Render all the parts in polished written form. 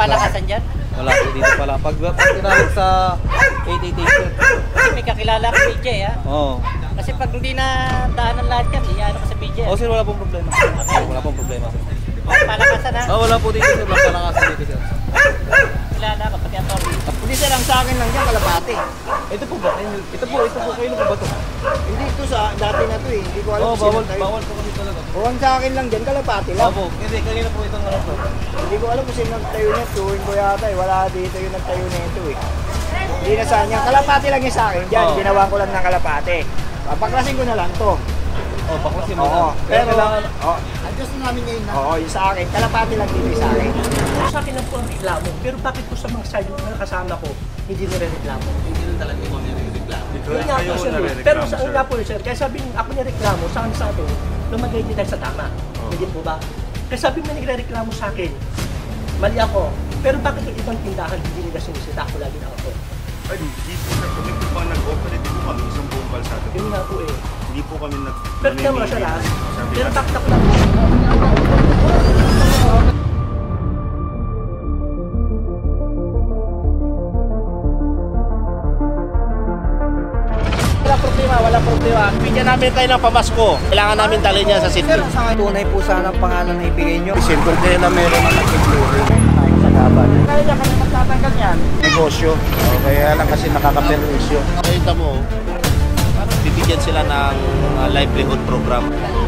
palakasan dyan? Wala po dito pala. Pag tinawag sa 888 May kakilala ka BJ ha? Oo. Kasi pag hindi na daanan lahat yan, iyaano ka sa BJ. Oh sir, wala pong problema. Wala pong problema sir. Palakasan ha? Wala po dito sir, wala palakasan dito sir. Kilala ka pati ato. Hindi sir, ang sa akin lang dyan, kalapati. Ito po ba? Ito po, kayo ba ba ito? Hindi ito sa dati na to eh. Hindi ko alam Oo, kung sino tayo. bawal po kami talaga. O ang sa akin lang dyan, kalapati lang. Opo, hindi, kanina po itong ano po. Hindi ko alam kung sino nagtayo niya. Tuwin ko yata eh. Wala dito yung nagtayo na ito eh. Hindi na sa kanya. Kalapati lang yung sa akin dyan. Oo. Ginawa ko lang ng kalapati. Papaklasin ko na lang to. Oh, baklasin mo Oo. na. Pero, kailangan... oh, adjust na namin ngayon na. Oo, yung sa akin. Kalapati lang dito yung sa akin. Sa akin lang po ang reklamo, pero bakit po sa mga side na kasama ko, hindi nire-reklamo? Hindi rin talaga ikaw nire-reklamo. Yun nga po, sir. Pero sa una po, sir, kaya sabi ako nireklamo, sa akin, lumagay din tayo sa tama. Hindi po ba? Kaya sabi mo nagre-reklamo sa akin, mali ako. Pero bakit yung ibang tindahan hindi nila sinisita? Ako lagi na ako. Ay, hindi po sir. Kami po pa nag-operate po kami isang buong kalsada. Yun nga po eh. Hindi po kami Pero kaya mo siya lang. Pero bakit ako lang po? Wala problema. Bigyan namin kayo ng pamasko. Kailangan namin dalhin yan sa city. Tunay po sana ang pangalan na ibigay nyo. Simple kayo na meron na nag-explorer. Sa gaban. Kaya niya kami magtatanggal yan. Negosyo. O, kaya lang kasi nakaka-perwisyo. Nakita mo, bibigyan sila ng livelihood program.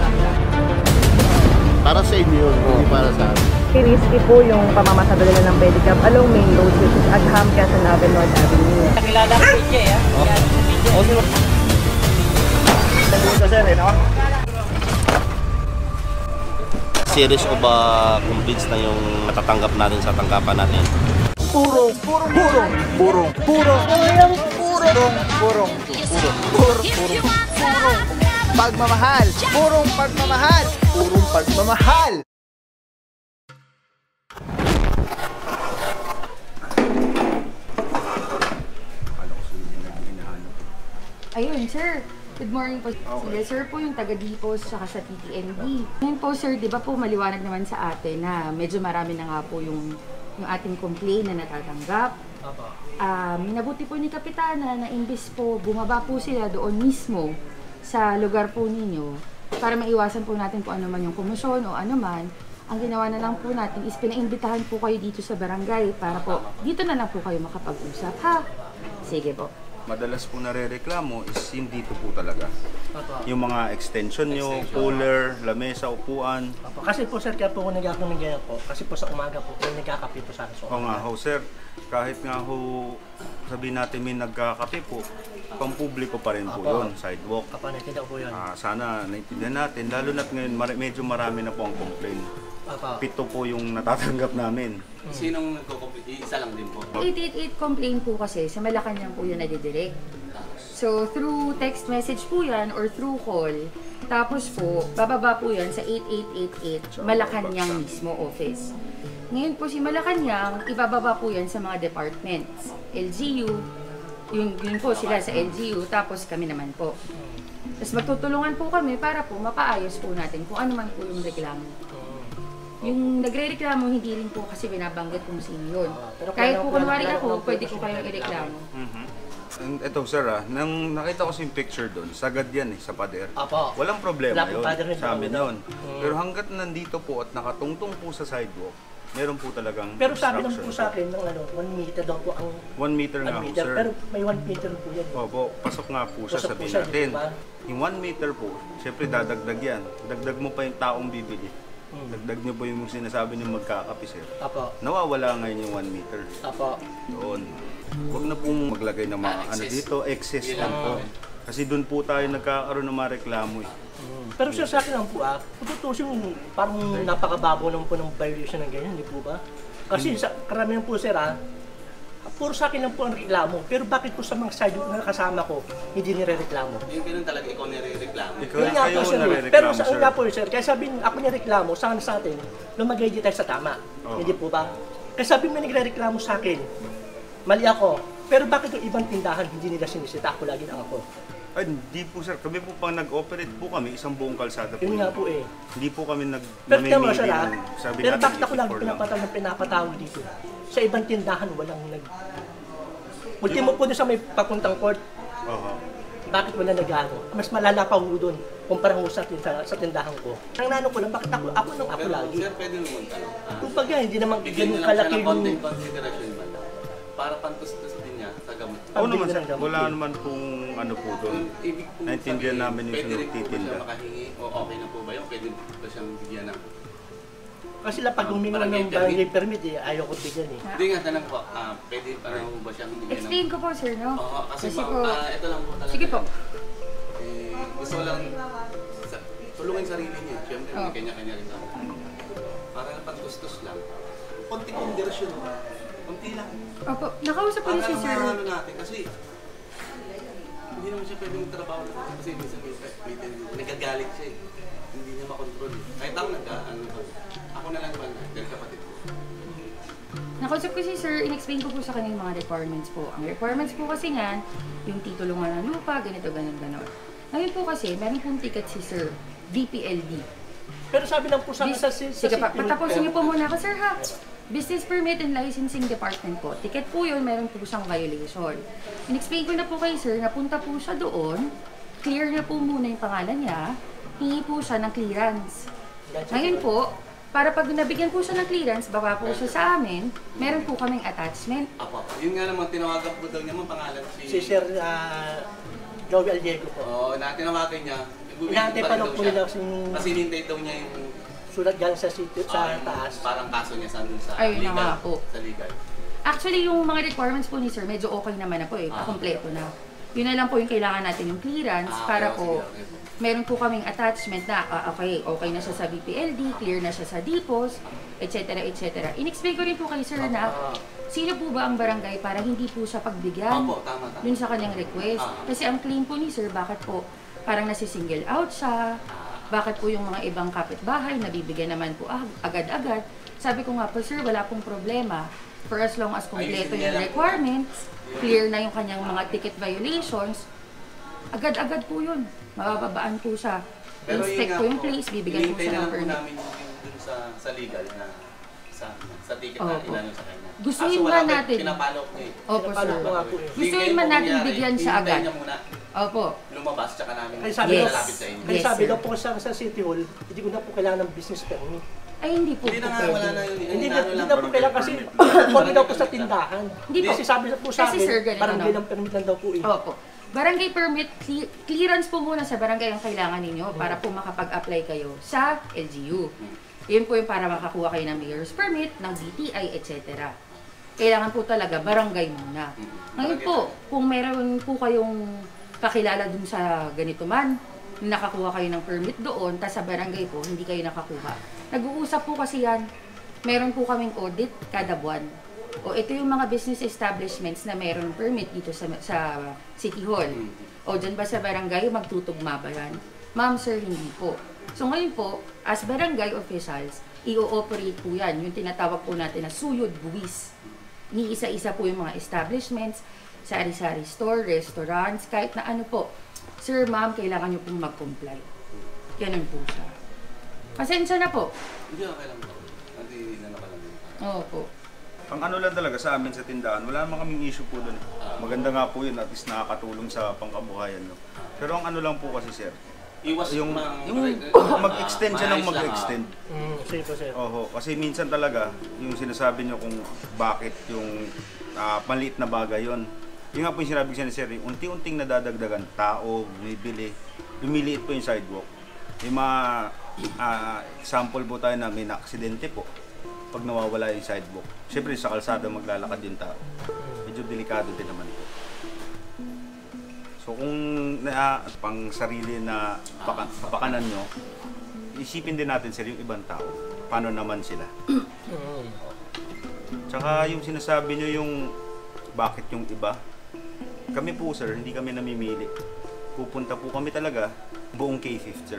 Para sa inyo yun, hindi para sa amin. Risky po yung pamamasada nila ng pedicab along main road which is Agham, Quezon Ave, North Avenue. Kakilala ka BJ ha? Iyaano sa BJ. Oh sir, Dito sir, eh, no? Series o ba convinced na yung natatanggap natin sa tanggapan natin? Purong. Pagmamahal. Purong pagmamahal. Ayun, sir. Good morning po. Sige, sir po yung taga-Dipos saka sa TTND. Ngayon po, sir, di ba po maliwanag naman sa atin na medyo marami na nga po yung ating complaint na natatanggap. Minabuti po ni Kapitana na imbis po bumaba po sila doon mismo sa lugar po ninyo para maiwasan po natin kung ano man yung komisyon o ano man. Ang ginawa na lang po natin is pinaimbitahan po kayo dito sa barangay para po dito na lang po kayo makapag-usap, ha? Sige po. Madalas po nare-reklamo is hindi ito po talaga. Yung mga extension nyo, cooler, lamesa, upuan. Kasi po, sir, kaya po ako nag-ako ng ganyan po. Kasi po sa umaga po, may nagkakape po sa akin. O nga ho, sir, kahit nga ho, sabihin natin may nagkakape po, pampubliko pa rin po yun, sidewalk. Naintindihan po yun. Sana naintindihan natin, lalo na't ngayon medyo marami na po ang complaint. 7 po yung natatanggap namin. Sinong nagko-compete? Isa lang din po. 888 complaint po kasi sa Malacanang po yun nadidirect. So, through text message po yan or through call. Tapos po, bababa po yan sa 8888 Malacanang mismo office. Ngayon po si Malacanang, ibababa po yan sa mga departments. LGU, yun po sila sa LGU, tapos kami naman po. Tapos magtutulungan po kami para po mapaayos po natin kung ano man po yung reklamo. Yung nagre-reklamo, hindi rin po kasi binabanggit kung sino yun. Kahit po kunwari ako, pwede ko kayong ireklamo. And ito sir nang nakita ko yung picture doon, sagad yan sa pader. Walang problema yun sa amin yun. Pero hanggat nandito po at nakatungtong po sa sidewalk, meron po talagang Pero sabi lang po sa akin ng 1 meter daw po ang 1 meter nga po sir. Pero may 1 meter po yan. Opo, pasok nga po siya, sabihin natin. Yung 1 meter po, syempre dadagdag yan. Dagdag mo pa yung taong bibili. Dagdag nyo po yung sinasabi nyo magkakapi sir. Nawawala ngayon yung 1 meter. Doon. Huwag na pong maglagay ng mga ano dito, excess lang po. Kasi doon po tayo nagkakaroon ng mga reklamo eh. Pero siya sa akin lang po kung tutusin parang napakababaw naman po ng violation ng ganyan, hindi po ba? Kasi sa karamihan po sir puro sa akin lang po ang reklamo. Pero bakit po sa mga side na kasama ko, hindi nire-reklamo? Yung ganun talaga ikaw nire-reklamo. Ikaw Yun nga kayo po, sir. nare-reklamo Pero sa sir. nga po sir, kaya sabi ako nireklamo, sa atin, lumagay di tayo sa tama. Hindi po ba? Kaya sabi mo nagre-reklamo sa akin, mali ako. Pero bakit yung ibang tindahan hindi nila sinisita? Ako lagi na ako. Ay, hindi po sir. Kami po pang nag-operate po kami, isang buong kalsada po. Yun nga po eh. Hindi po kami Pero tama namimili siya ng, sabi pero natin, bakit ako lang 84 lang. pinapatawag dito? Sa ibang tindahan walang Ultimo po doon sa may papuntang court, Oho. bakit wala nag-ano? Mas malala pa ho doon kumpara ho sa tindahan ko. Ang nano ko lang, bakit ako lagi? Sir, pwede naman tanong. Kung pagka, hindi naman Bigyan ganun niyo lang siya kalaki ng konting yung... consideration man. Para pantustos din niya sa gamot. Oo naman sir, Pambili ng wala gamot. naman pong ano po doon. Ibig po Naintindihan sabihin, namin yung pwede rin po ba nagtitinda. siya makahingi o okay na po ba yun? Pwede ba siyang bigyan ng... Kasi lang pag humingi Barangay ng barangay permit, ayaw ko bigyan eh. Hindi nga, tanong po, pwede pa rin po ba siyang bigyan ng... Explain ko po, sir, no? Oo, kasi Kasi ma'am, po, ito lang po talaga. sige po. Gusto ko lang tulungan yung sarili niya. Siyempre, may kanya-kanya rin ako. Para na pantustos lang. Konting conversion. Konti lang. Opo, nakausap ko Para ni si sir. mahalo natin kasi hindi naman siya pwedeng trabaho lang kasi minsan nagagalit siya eh. Hindi niya makontrol eh. Kahit ako ako na lang naman dahil kapatid ko. Nakausap ko si sir, in-explain ko po sa kanya yung mga requirements po. Ang requirements po kasi nga, yung titulo nga ng lupa, ganito, ganon. Ngayon po kasi, meron pong ticket si sir, DPLD. Pero sabi lang po sa Sige pa, patapusin niyo po muna ako, sir ha. Business Permit and Licensing Department po. Ticket po yun, meron po siyang violation. In-explain ko na po kay sir, napunta po siya doon, clear na po muna yung pangalan niya, hingi po siya ng clearance. Ngayon po, para pag nabigyan po siya ng clearance, baba po siya sa amin, meron po kaming attachment. Apo, yun nga naman, tinawagan po daw niya mo pangalan Si Sir Joey Aldiego po. Oo, tinawagan niya. Inaantay pa daw po nila kasi hinintay daw niya yung sulat galing sa city, sa taas. parang kaso niya sa Ayun na legal. nga po. Sa legal. Actually, yung mga requirements po ni sir, medyo okay naman na po eh, kompleto na. Yun na lang po yung kailangan natin yung clearance para po, meron po kaming attachment na, okay na siya sa BPLD, clear na siya sa DPOS, etc. etc. In-explain ko rin po kay sir na, sino po ba ang barangay para hindi po siya pagbigyan Opo, tama. dun sa kanyang request. Kasi ang claim po ni sir, bakit po parang nasi-single out siya, bakit po yung mga ibang kapitbahay nabibigyan naman po agad-agad. Sabi ko nga po, sir, wala pong problema. For as long as kompleto yung requirements, clear na yung kanyang mga ticket violations, agad-agad po yun. Mabababaan po siya. Inspect po yung place, bibigyan po siya ng permit. namin dun sa legal na sa ticket na Opo. inano sa kanya. Gustuin ba natin? Pinapalok niya eh. Opo, sir. Pinapalo ko nga po eh. Gustuin man natin bigyan siya agad. Hintayin niya muna Opo. lumabas, tsaka namin Kaya sabi, Yes. lalapit sa inyo. kaya Yes, sabi sir. daw po sa City Hall, hindi ko na po kailangan ng business permit. Ay, hindi po Hindi po na nga, wala na pwede. yun. Hindi Inaano na lang. po kailangan kasi conforme daw po sa tindahan. Hindi po. Kasi sabi na po sa Kasi amin, sir, ganito, barangay no? ng permit lang daw po eh. Opo. Barangay permit, clearance po muna sa barangay ang kailangan ninyo para po makapag-apply kayo sa LGU. Yun po yung para makakuha kayo ng mayor's permit, ng DTI, etc. Kailangan po talaga barangay muna. Ngayon po, kung meron po kayong kakilala dun sa ganito man, nakakuha kayo ng permit doon, tas sa barangay po, hindi kayo nakakuha. Nag-uusap po kasi yan, meron po kaming audit kada buwan. O ito yung mga business establishments na meron permit dito sa City Hall. O dyan ba sa barangay, magtutugma ba yan? Ma'am, sir, hindi po. So ngayon po, as barangay officials, i-ooperate po yan. Yung tinatawag po natin na suyod buwis. Ni-isa-isa po yung mga establishments, sari-sari store, restaurants, kahit na ano po. Sir, ma'am, kailangan nyo pong mag-comply. Ganun po siya. Pasensya na po. Hindi, okay lang po. Hindi na nakalang. Opo. Ang ano lang talaga sa amin sa tindahan, wala naman kaming issue po doon. Maganda nga po yun, at least nakakatulong sa pangkabuhayan. No? Pero ang ano lang po kasi sir, Iwas yung mag-extend siya ng mag-extend. Sige po sir. Oho, kasi minsan talaga, yung sinasabi nyo kung bakit yung maliit na bagay yon. Yung nga po yung sinabi ko ni sir, yung unti-unting nadadagdagan, tao, bumibili, lumiliit po yung sidewalk. Yung mga example po tayo na may na-aksidente po, pag nawawala yung sidewalk. Siyempre sa kalsada maglalakad yung tao. Medyo delikado din naman po. So kung pang sarili na kapakanan nyo, isipin din natin sir yung ibang tao. Paano naman sila? Tsaka yung sinasabi nyo yung bakit yung iba, kami po sir, hindi kami namimili. Pupunta po kami talaga buong K5 sir.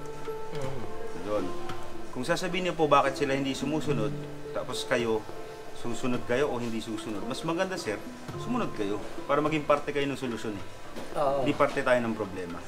Doon. Kung sasabihin niyo po bakit sila hindi sumusunod, tapos kayo susunod kayo o hindi susunod. Mas maganda, sir, sumunod kayo para maging parte kayo ng solusyon eh. Hindi parte tayo ng problema.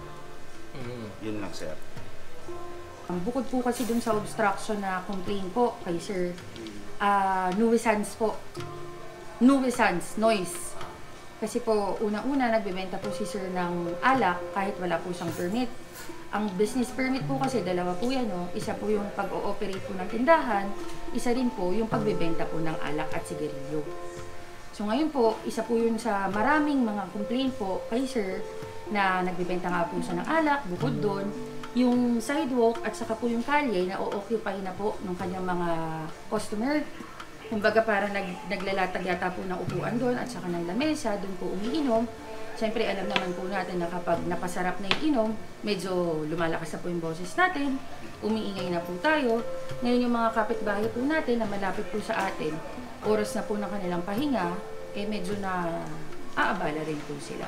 Yun lang, sir. Bukod po kasi dun sa obstruction na complaint po kay Sir, nuisance po. Nuisance, noise. Kasi po, unang-una, nagbebenta po si Sir ng alak kahit wala po siyang permit. Ang business permit po kasi, dalawa po yan, no? Isa po yung pag-ooperate po ng tindahan, isa rin po yung pagbebenta po ng alak at sigarilyo. So ngayon po, isa po yun sa maraming mga complaint po kay Sir na nagbebenta nga po siya ng alak. Bukod doon, yung sidewalk at saka po yung kalye na o-occupy na po ng kanyang mga customer. Kumbaga parang naglalatag yata po ng upuan doon at saka ng lamesa, doon po umiinom. Siyempre alam naman po natin na kapag napasarap na yung inom, medyo lumalakas na po yung boses natin, umiingay na po tayo. Ngayon yung mga kapitbahay po natin na malapit po sa atin, oras na po ng kanilang pahinga, eh medyo na aabala rin po sila.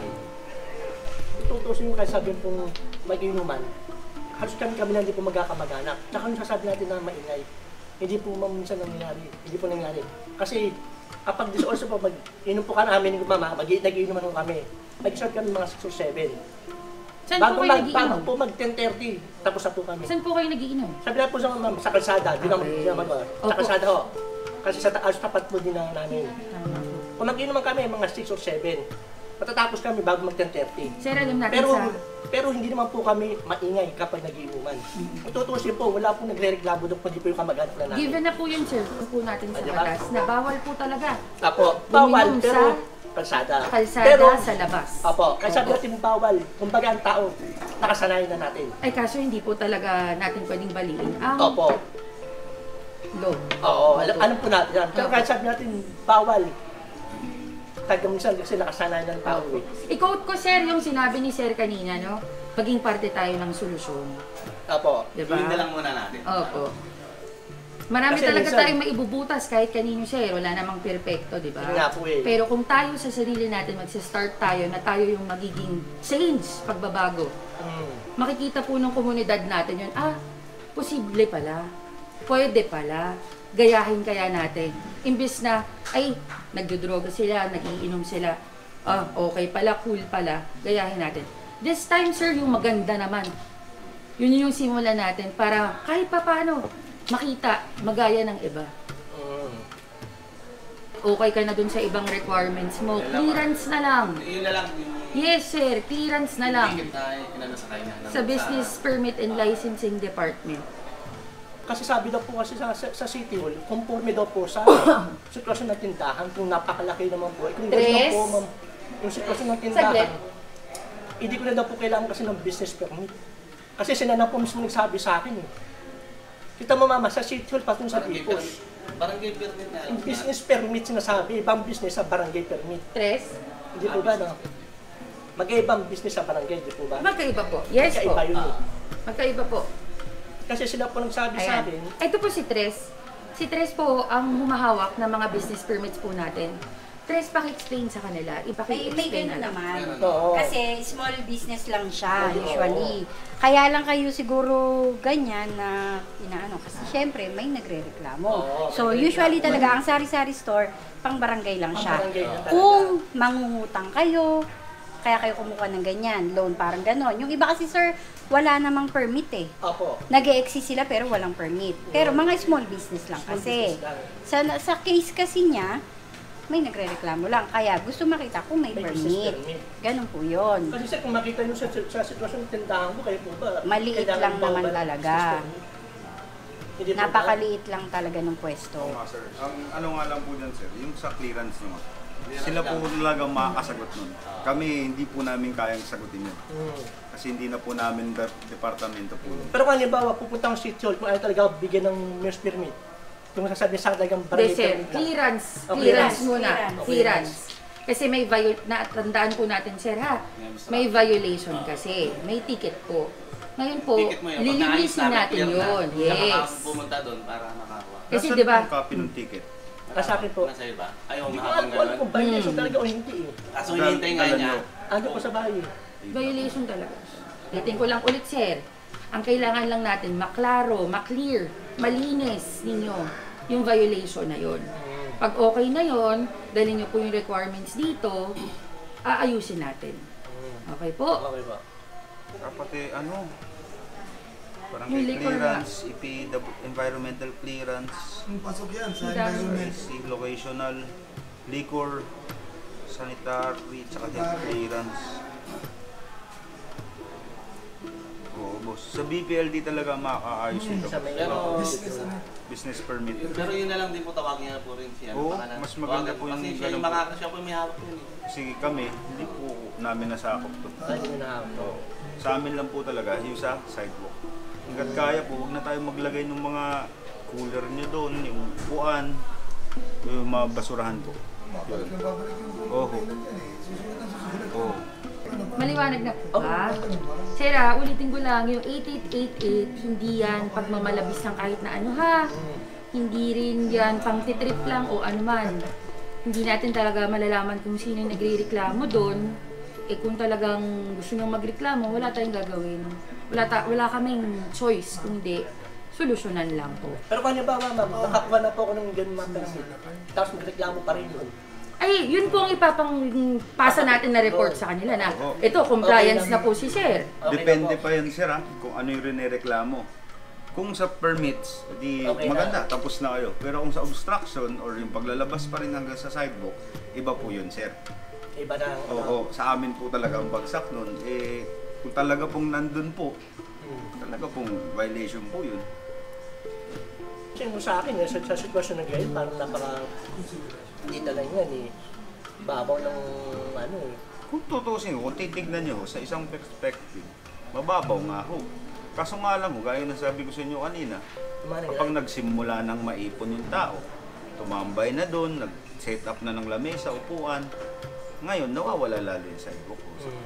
Tutusin yung sabihin pong mag-inuman, halos kami na hindi po magkakamag-anak. Tsaka yung sasabi natin na maingay, hindi po minsan nangyari. Hindi po nangyari. Kasi kapag this also po, mag-inom po ka namin ng mama, nag-iinuman po kami. Mag-isort kami mga 6 or 7. Saan po kayo nagiinom? Bago po mag-10:30, tapos na po kami. Saan po kayo nagiinom? Sabi na po sa ma'am, sa kalsada, di naman sa kalsada ho. Kasi sa taas tapat po din na namin. Kung mag-inuman kami, mga 6 or 7. Matatapos kami bago mag-10:30. Sir, alam natin pero hindi naman po kami maingay kapag nag-iinuman. Kung tutusin po, wala pong nagre-reklamo doon, kundi po yung kamag-anak na namin. Given na po yun, sir, po natin sa batas na bawal po talaga. Apo, bawal, pero kalsada. Pero sa labas. Apo, kaya sabi natin bawal. Kumbaga ang tao, nakasanayan na natin. Ay, kaso hindi po talaga natin pwedeng baliin ang Opo. law. Oo, alam po natin yan. Pero kahit sabi natin bawal, minsan kasi nakasanayan ng tao. I-quote ko, sir, yung sinabi ni sir kanina, no? Maging parte tayo ng solusyon. Opo. Diba? Yun na lang muna natin. Opo. Marami Kasi talaga minsan, tayong maibubutas kahit kanino siya, wala namang perpekto, di ba? Nga po eh. Pero kung tayo sa sarili natin, magsa-start tayo na tayo yung magiging change, pagbabago, makikita po ng komunidad natin yun, posible pala, pwede pala, gayahin kaya natin. Imbis na, ay, nagdodroga sila, nagiinom sila, okay pala, cool pala, gayahin natin. This time, sir, yung maganda naman. Yun yung simulan natin para kahit pa paano, makita, magaya ng iba. Okay ka na dun sa ibang requirements mo, clearance na lang. Yun na lang. Yes, sir, clearance na lang. Ticket na inano sa kanya. Sa Business Permit and Licensing Department. Kasi sabi daw po kasi sa City Hall, conforme daw po sa sitwasyon ng tindahan, kung napakalaki naman po. Kung hindi po, ma'am, yung sitwasyon ng tindahan, hindi ko na daw po kailangan kasi ng business permit. Kasi sila na po mismo nagsabi sa akin eh. Kita mo mama, sa City Hall, patong sa Tipos. Barangay permit na alam. Business permit sinasabi, ibang business sa barangay permit. Hindi po ba, no? Mag-ibang business sa barangay, di po ba? Magkaiba po. Yes po. Magkaiba yun eh. Magkaiba po. Kasi sila po nagsabi sa akin. Ito po si Tres. Si Tres po ang humahawak ng mga business permits po natin. Tres, paki-explain sa kanila. May Ipaki-explain ganun naman. Oo. Kasi small business lang siya, usually. Kaya lang kayo siguro ganyan na inaano. Kasi syempre, may nagre-reklamo. So, usually talaga, ang sari-sari store, pang barangay lang siya. Kung mangungutang kayo, kaya kayo kumuha ng ganyan, loan, parang ganon. Yung iba kasi, sir, wala namang permit eh. Opo. Nag-e-exist sila pero walang permit. Pero mga small business lang kasi. Sa case kasi niya, may nagre-reklamo lang. Kaya gusto makita kung may permit. Ganon po yun. Kasi sir, kung makita nyo sa sitwasyon ng tindahan mo, kayo po ba? Maliit lang naman talaga. Napakaliit lang talaga ng pwesto. Oo nga, sir. Ang ano nga lang po dyan, sir, yung sa clearance nyo, sila po talagang makakasagot nun. Kami, hindi po namin kayang sagutin yun. Kasi hindi na po namin departamento po. Pero kung halimbawa, pupunta ang City Hall, kung ayaw talaga bigyan ng mayor's permit, kung sasabihin sa talagang barangay permit lang. Clearance muna. Clearance. Kasi may tandaan po natin, sir, ha? May violation kasi. May ticket po. Ngayon po, lilinisin natin yun. Yes. Pumunta doon para makakuha. Kasi di ba? Nasaan yung copy ng ticket? Sa akin po. Nasa iba? Ayaw Hindi ko makakang alam gano'n. kung violation talaga o hindi eh. Kaso hinihintay nga niya. Ano po sa bahay? Violation talaga. Ulitin ko lang ulit, sir. Ang kailangan lang natin, maklaro, maklear, malinis ninyo yung violation na yun. Pag okay na yon, dalhin nyo po yung requirements dito, aayusin natin. Okay po? Okay ba? Pati ano, parang Yung liquor clearance, environmental clearance, Pasok yan sa environment. locational, liquor, sanitary, tsaka health clearance. Oo, boss. Sa BPLD talaga makakaayos ito. Pero, Business permit. Pero yun na lang din po tawagin niya po rin siya. Oo, mas maganda po yung kasi siya ganun yung po. siya po yung may hawak yun. Kasi kami, hindi po namin nasakop to. Oo. Sa amin lang po talaga, yung sa sidewalk. Hanggat kaya po, huwag na tayo maglagay ng mga cooler nyo doon, yung upuan, yung mga basurahan po. Oo. Oo. Maliwanag na po ba? Sira, ulitin ko lang, yung 8888, hindi yan pagmamalabis ng kahit na ano ha. Hindi rin yan pang titrip lang o ano man. Hindi natin talaga malalaman kung sino yung nagre-reklamo doon. Eh kung talagang gusto nyo magreklamo, wala tayong gagawin. Wala kaming choice, kundi solusyonan lang po. Pero paano ba, ma'am? Nakakuha na po ako ng ganun mga permit. Tapos magreklamo pa rin yun. Ay, yun po ang ipapangpasa natin na report sa kanila na ito, compliance na po si sir. Depende pa yan, sir, ha? Kung ano yung rinereklamo. Kung sa permits, di Okay maganda, tapos na kayo. Pero kung sa obstruction or yung paglalabas pa rin hanggang sa sidewalk, iba po yun, sir. Iba na. Oo, sa amin po talaga ang bagsak nun. Eh, kung talaga pong nandun po, talaga pong violation po yun. Kasi sa akin, sa sitwasyon na ganyan, parang hindi talaga yan eh. Babaw ng ano eh. Kung tutusin, kung titignan nyo sa isang perspective, mababaw nga ho. Kaso nga lang ho, gaya na sabi ko sa inyo kanina, kapag nagsimula ng maipon yung tao, tumambay na doon, nag-set up na ng lamesa, upuan, ngayon nawawala lalo yung sidewalk.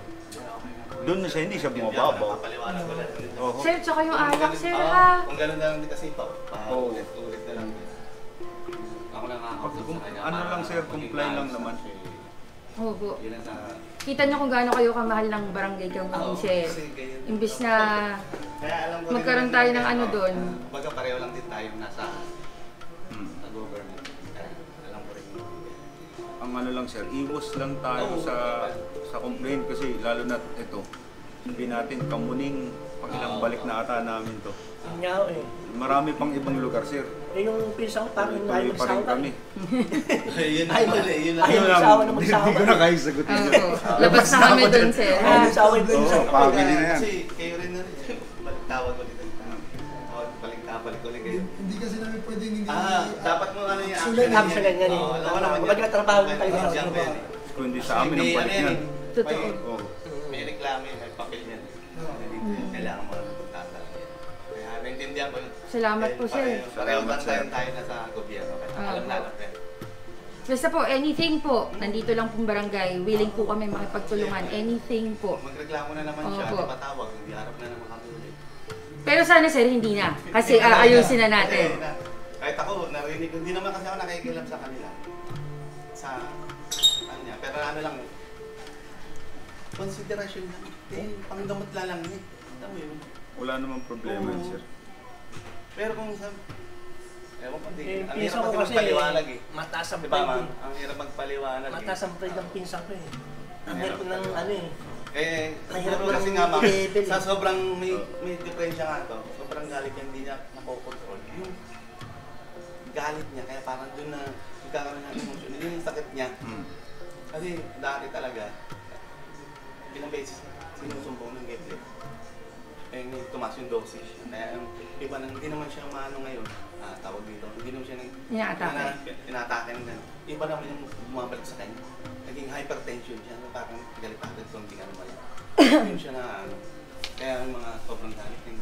Doon na siya, hindi siya bumababaw. Sir, tsaka yung alak, sir ha. Kung gano'n na lang din kasi paulit na lang din. Ako lang Kung ano lang sir, comply lang naman. Opo. Kita nyo kung gaano kayo kamahal ng barangay kang sir. Imbis na magkaroon tayo ng ano doon. Baga pareho lang din tayo nasa government. Kaya alam ko rin. Ang ano lang sir, iwas lang tayo sa complaint kasi lalo na ito. Sabihin natin, Kamuning, pang ilang balik na ata namin to. Ngaw eh. Marami pang ibang lugar sir. Eh yung pinsang ko parang Tuloy pa rin kami. Yun lang. Ayaw magsawa na magsawa. Hindi ko na kayo sagutin yun. Labas na kami doon, sir. Ayaw magsawa yung pinsang ko. Family na yan. Kasi kayo rin na rin. Balik-tawag ulit. Balik ulit kayo. Hindi kasi namin pwedeng hindi. Dapat mo ano yung Action yan eh. Magkatrabaho na tayo sa trabaho. Kundi sa amin ang balik yan. Totoo. May reklamo yun, may papel yan. Kailangan mo lang magtatala. Kaya naintindihan ko yun. Salamat po, sir. Salamat, sir. Tayo na sa gobyerno. Alam natin. Basta po, anything po. Nandito lang pong barangay. Willing po kami makipagtulungan. Anything po. Magreklamo na naman siya, Opo. di patawag, hindi harap na naman kami ulit. Pero sana sir, hindi na. Kasi ayusin na natin. Kahit ako, narinig, hindi naman kasi ako nakikilam sa kanila. Sa kanya. Pero ano lang, konsiderasyon lang. Pangdamot lang niya. Alam mo yun. Wala namang problema yun sir. Pero kung sa... Ewan ko, ang Pinsan hirap ko kasi kasi magpaliwanag eh. mataas ang Diba pride ma'am? eh. Ang hirap magpaliwanag Mataas ang pride ng pinsan ko eh. Ang hirap ng ano eh. Siguro Mahirap kasi ng nga ma'am, level eh. sa sobrang may diferensya nga to, sobrang galit niya, hindi niya nakokontrol. Yung galit niya, kaya parang doon na nagkakaroon ng emosyon. Yun yung sakit niya. Kasi dati talaga, ilang beses sinusumbong ng Geplet. Eh, tumas yung dosage. Kaya yung iba nang hindi naman siya maano ngayon, tawag dito, hindi naman siya inaatake ng gano'n. Iba naman yung bumabalik sa kanya. Naging hypertension siya, parang galit-galit kung hindi ka naman. Yun siya na ano. Kaya yung mga sobrang galit yung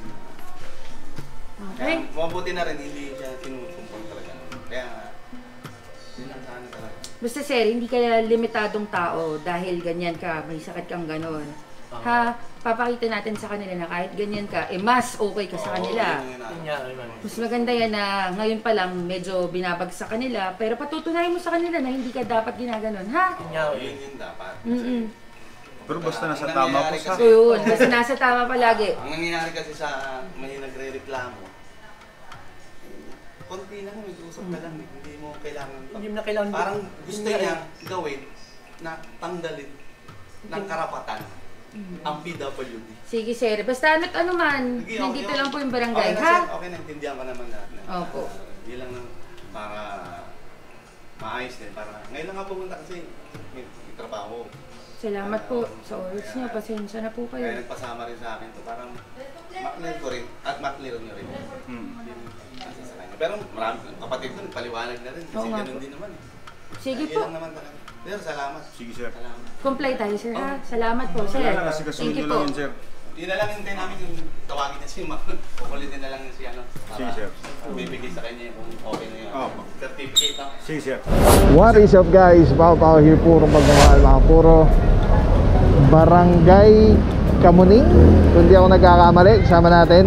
Okay. kaya mabuti na rin, hindi siya sinusumpong talaga. Kaya, yun ang sana talaga. Basta sir, hindi ka limitadong tao dahil ganyan ka, may sakit kang ganon. Ha? Papakita natin sa kanila na kahit ganyan ka, mas okay ka sa kanila. Mas maganda yan na ngayon pa lang medyo binabagsak kanila, pero patutunayan mo sa kanila na hindi ka dapat ginaganon, ha? Yun yung dapat. Pero basta nasa tama po sa... So yun, basta nasa tama palagi. Ang nangyayari kasi sa may nagre-reklamo, konti lang, mag-usap ka lang. Hindi mo kailangan. Hindi mo na kailangan. Parang gusto niya gawin na tanggalin ng karapatan ang PWD. Sige, sir. Basta ano man, Sige, nandito okay. lang po yung barangay, Okay na, ha? sir. Okay, naintindihan ko naman na. Opo. Yun lang para maayos din. Para, ngayon lang nga pumunta kasi may trabaho. Salamat po sa oras niyo. Pasensya na po Kaya kayo. nagpasama rin sa akin to. Parang maklear ko rin at maklear nyo rin. Kasi sa kanya. Pero marami kapatid ko, paliwanag na rin. Kasi Oo nga ganun po. din naman. Sige Yun po. lang naman talaga. Pero salamat. Sige, sir. Salamat. Comply tayo, sir, ha? Salamat po, sir. Wala, kasi kasuhin Thank you nyo lang po. yun, sir. Yun na lang hintayin namin yung tawagin na si Mac. Kukulitin na lang si ano. Sige, sir. Bibigay sa kanya kung okay na yun. Opo. Certificate na. Sige, sir. What is up guys? Pao here, puro magmahal mga puro Barangay Kamuning. Kung di ako nagkakamali, kasama natin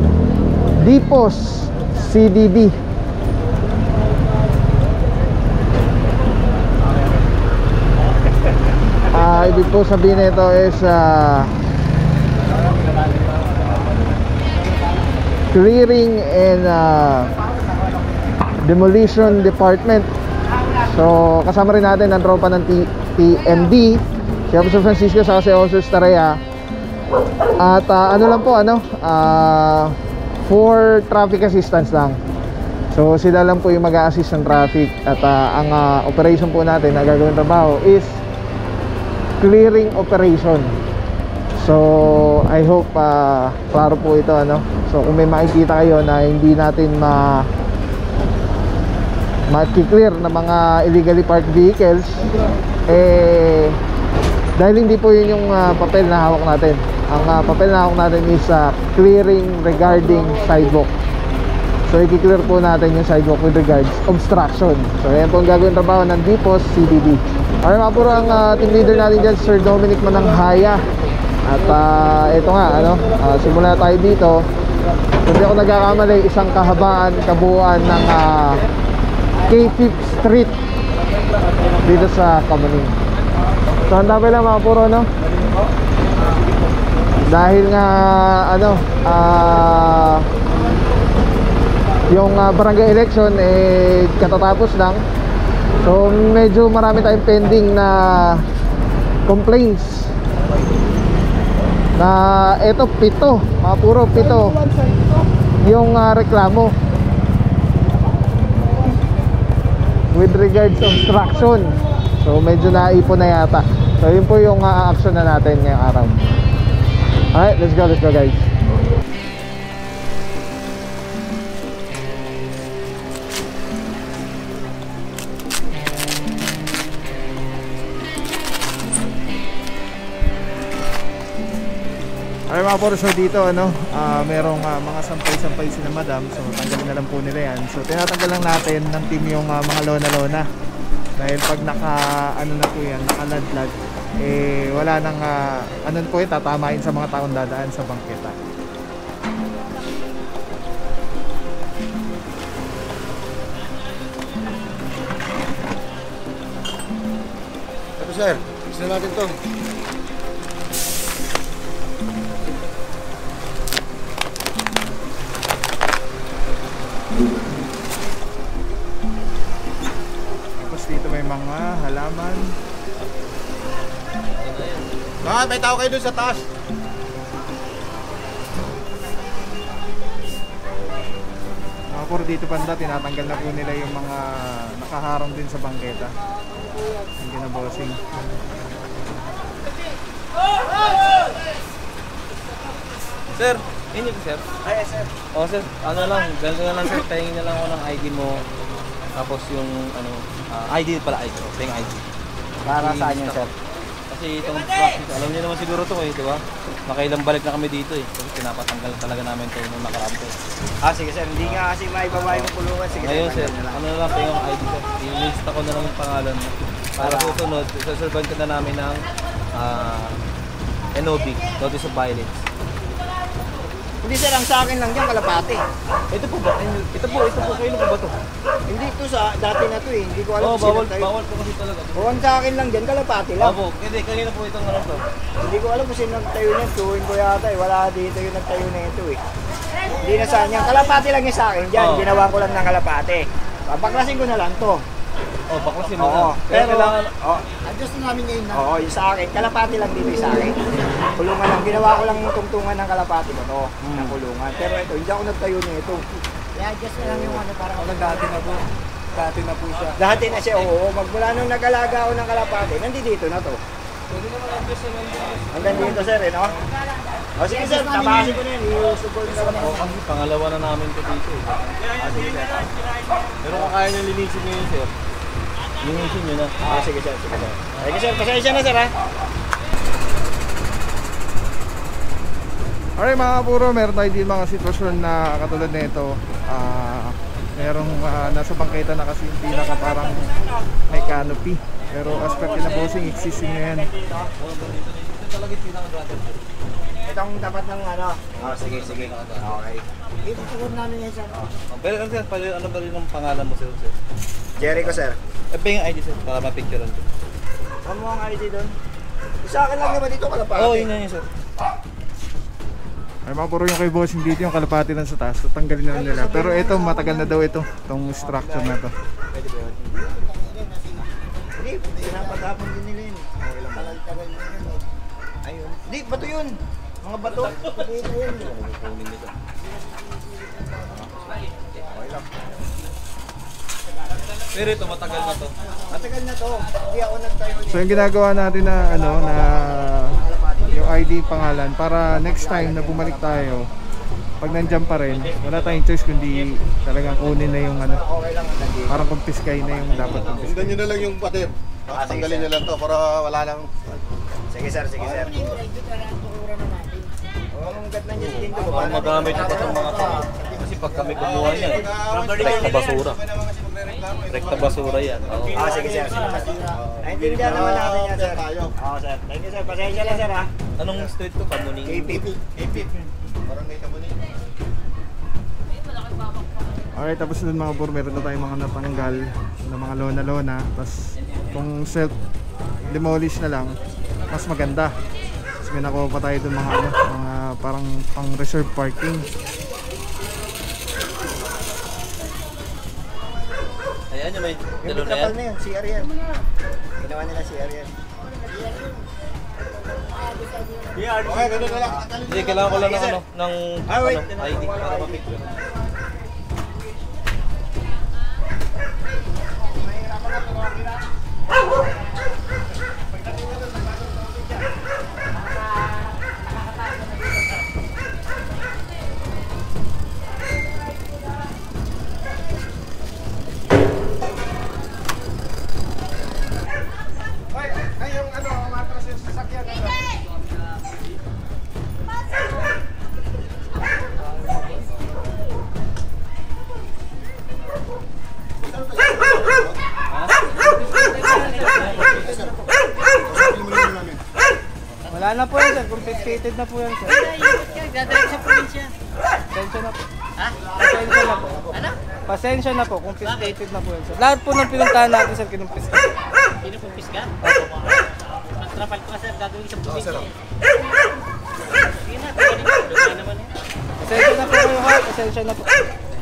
Dipos CDD. Ibig po sabihin nito is Clearing and Demolition Department. So kasama rin natin ang tropa ng TMD, si Officer Francisco sa si Officer Staraya. At ano lang po, for traffic assistance lang. So sila lang po yung mag-a-assist ng traffic. At ang operation po natin na gagawin trabaho is clearing operation. So I hope klaro po ito, So kung may makikita kayo na hindi natin ma-clear na mga illegally parked vehicles, dahil hindi po yun yung papel na hawak natin. Ang papel na hawak natin is clearing regarding sidewalk. So i-clear po natin yung sidewalk with regards obstruction. So yan po ang gagawin trabaho ng Dipos CDD. Okay mga puro, ang team leader natin dyan, Sir Dominic Mananghaya. At ito nga, simula tayo dito. Kung di ako nagkakamali, isang kabuuan ng K5th Street dito sa Kamuning. So ang dami lang mga puro, dahil nga yung barangay election katatapos lang. So medyo marami tayong pending na complaints. Na ito 7, mga puro 7 yung reklamo with regards to obstruction. So medyo naipon na yata. So yun po yung action na natin ngayong araw. Alright, let's go guys. Ay mga puro, so dito merong mga sampay-sampay sila madam. So tanggalin na lang po nila yan. So tinatanggal lang natin ng team yung mga lona-lona. Dahil pag na po yan, nakaladlad, wala nang po yun, tatamain sa mga taong dadaan sa bangketa. Ito sir, isa natin to. Dito may mga halaman. May tao kayo dun sa taas. Mga puro dito banda, tinatanggal na po nila yung mga nakaharang din sa bangketa. Hindi na bossing. Sir, inyo po sir? Ay, sir. Oh sir, ganito na lang sir, pahingin na lang ako ng ID mo. Tapos yung ID pala, ID. Ito yung ID. Para saan yun, sir? Kasi itong practice, alam niyo naman siguro ito di ba? Makailang balik na kami dito Kasi pinapatanggal talaga namin ito nung nakaraan to. Sige sir, hindi nga kasi maibaba yung kulungan. Sige Ngayon sir, ano na lang ito yung ID sir. I-list ako na lang yung pangalan mo. Para susunod, saservan ka na namin ng NOB, Notice of Violence. Hindi sir, ang sa akin lang dyan, kalapate. Ito po, kayo na po ba ito? Hindi ito sa dati na to eh. Hindi ko alam kung bawal, sino tayo. bawal po kasi talaga. Ang sa akin lang dyan, kalapate lang. Opo, hindi, kanina po itong to. Hindi ko alam kung sino nagtayo niyan. Tuwin ko yata eh. Wala dito yung nagtayo na ito eh. Hindi na saan yan. Kalapati lang yung sa akin dyan. Ginawa ko lang ng kalapati. Baklasin ko na lang to. Oh, baklasin mo Oo. na. Pero, kailangan... adjust na namin ngayon na. Oo, yung sa akin. Kalapati lang dito yung sa akin. Kulungan lang. Ginawa ko lang yung tungtungan ng kalapati ko to. Ng kulungan. Pero ito, hindi ako nagtayo nito. I-adjust na lang yung ano para Dati na po. Dati na po siya. Dati na siya, oo. Magmula nung nag-alaga ako ng kalapati, nandito na to. Pwede naman adjust na lang. Hanggang dito, sir, eh, no? O sige, sir, tabasin ko na yun. I-support na lang. Oo, kasi pangalawa na namin ito dito eh. Pero kung kaya nyo linisin nyo yun, sir, linisin nyo na. Sige, sir, sige, sir. Sige, sir, pasensya na, sir, ha? Alright mga kapuro, meron tayo din mga sitwasyon na katulad nito. Merong nasa bangketa na kasi yung pinaka parang may canopy. Pero as per kinabossing, existing na yan. Itong dapat ng ano? Sige. Okay. Dito siguro namin yan, sir. Pero ano ba rin ang pangalan mo, sir? Jericho, sir. Pa yung ID, sir, para ma-picturean ko. Ano mo ang ID doon? Sa akin lang naman dito, kalapati. Oo, yun yan, sir. Ay mga puro yung kay bossing dito, yung kalapati lang sa taas, tatanggalin na nila. Pero ito, matagal na daw ito, itong structure na to. Pwede ba yun? Hindi, pinapatapon din nila yun. Tagal-tagal na yun. Ayun. Hindi, bato yun. Mga bato. Pwede yun. Kunin nito. Pero ito, matagal na to. Matagal na to. Hindi ako nagtayo So yung ginagawa natin na ano, na yung ID pangalan para next time na bumalik tayo, pag nandyan pa rin, wala tayong choice kundi talagang kunin na yung ano, parang kumpiskay na yung dapat kumpiskay. Sundan nyo na lang yung pader. Tanggalin nyo lang to para wala lang. Sige, sir. Hanggat na dyan dito. Para magamit ito sa mga tao. Kasi pag kami kumuha niyan, rekta basura. Rekta basura yan. Sige, sir. Naintindihan naman natin yan, sir. Oo, sir. Thank you, sir. Pasensya na, sir, ha? Anong street to? Kamuning? Kapit. Parang may kamunin. Alright, tapos dun mga bro, meron na tayong mga natanggal na mga lona-lona. Tapos kung self-demolish na lang, mas maganda. Tapos may nakuha pa tayo dun mga, mga parang pang reserve parking. Ayan yung may Yung dalo na yan. kapal na yun, CR yan. Ginawa nila CR yan. Okay, ganun na lang. Hindi, kailangan ko lang ng ano, ng wait. ID para ma-picture. Wala na po yan, sir. Confiscated na po yan, sir. Dadalhin sa probinsya. Pasensya na po. Ha? Pasensya na po. Ano? Pasensya na po. Confiscated na po yan, sir. Lahat po ng pinuntahan natin, sir, kinumpiskate. Pinupumpis ka? Magtrapal ko sir, gagawin sa probinsya. Sige na, pwede na. Lugay naman eh. Pasensya na po kayo, ha? Pasensya na po.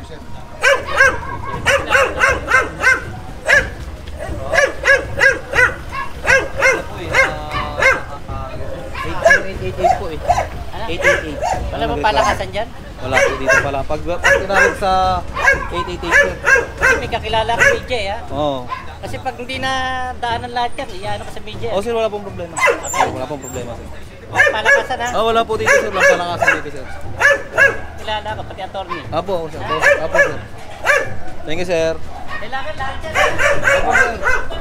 Po eh. 888. Wala bang palakasan dyan? Wala po dito pala. Pag tinawag sa 888 Kasi may kakilala ka BJ ha? Oo. Kasi pag hindi na daanan lahat yan, iyaano ka sa BJ. Oh sir, wala pong problema. Wala pong problema sir. Palakasan ha? Wala po dito sir. Wala palakasan dito sir. Kilala ka, pati attorney. Apo sir. Apo sir. Thank you sir. Kailangan lahat dyan. Apo sir.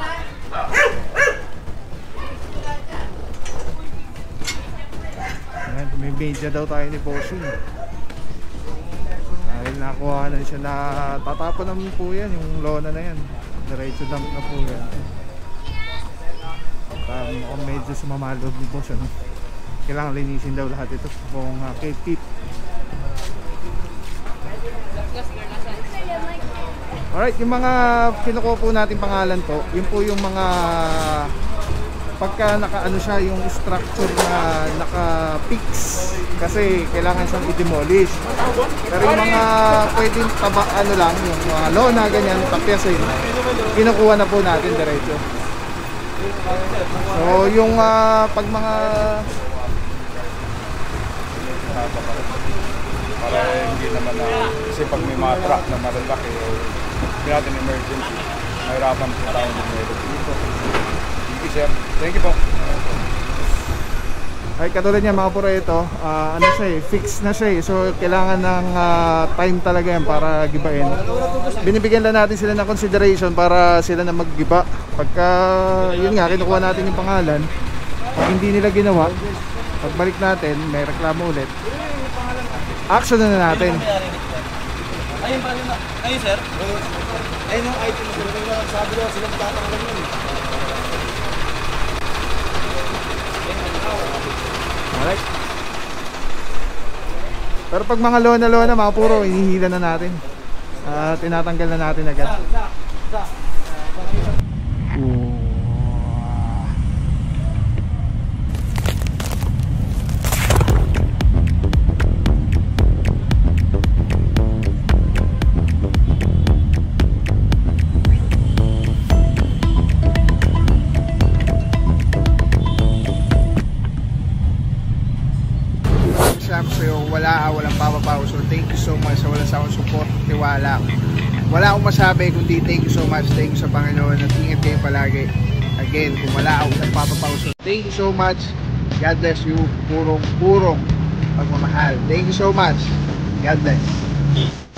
Ayan, may media daw tayo ni bossing. Dahil nakuha na siya na tatapon naman po yan, yung lona na yan. Diretso dump na po yan. Mukhang medyo sumamaloob ni boss. Ano? Kailangan linisin daw lahat ito kung keep. Alright, yung mga kinukuha po natin pangalan po, yun po yung mga pagka nakaano siya yung structure na naka-fix kasi kailangan siyang i-demolish. Pero yung mga pwedeng taba ano lang, yung mga lona ganyan, tapyasin, kinukuha na po natin diretso. So yung pag mga para hindi naman kasi pag may mga truck na malalaki o hindi natin emergency, mahirapan po tayong dumelo dito. Thank you, sir. Thank you po. ay katulad niya mga puro ito, ano siya fix na siya so kailangan ng time talaga yan para gibain. Binibigyan lang natin sila ng consideration para sila na maggiba. Pagka yun nga, kinukuha natin yung pangalan, pag hindi nila ginawa, pagbalik natin, may reklamo ulit, action na natin. Ayun pa rin na. Ayun sir. Ayun yung item mo sila. Sabi daw sila magtatanggal yun. Alright. Pero pag mga lona-lona, mga puro, hinihila na natin. Tinatanggal na natin agad. So walang papapaw. So thank you so much sa walang sawang support, tiwala. Wala akong masabi kundi thank you so much. Thank you sa Panginoon at ingat kayo palagi. Again, kung wala akong nagpapapaw. So thank you so much. God bless you. Purong pagmamahal. Thank you so much. God bless.